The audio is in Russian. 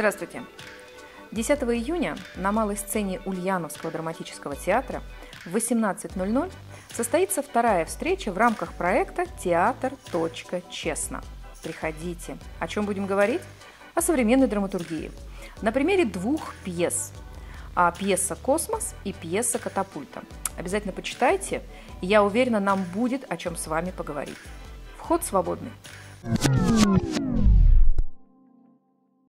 Здравствуйте! 10 июня на малой сцене Ульяновского драматического театра в 18:00 состоится вторая встреча в рамках проекта «Театр. Честно». Приходите. О чем будем говорить? О современной драматургии. На примере двух пьес. Пьеса «Космос» и пьеса «Катапульта». Обязательно почитайте, и я уверена, нам будет о чем с вами поговорить. Вход свободный.